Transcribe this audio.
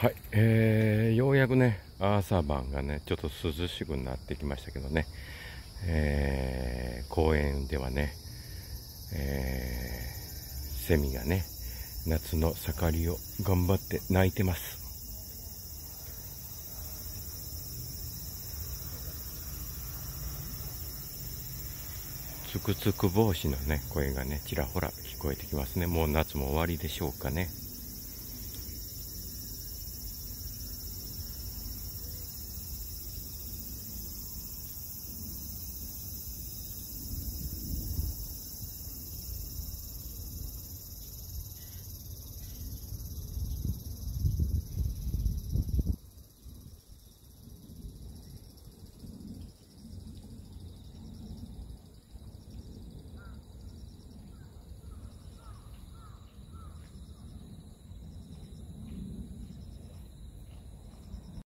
はい、ようやくね、朝晩がね、ちょっと涼しくなってきましたけどね、公園ではね、セミがね、夏の盛りを頑張って鳴いてます。つくつく帽子のね、声がね、ちらほら聞こえてきますね。もう夏も終わりでしょうかね。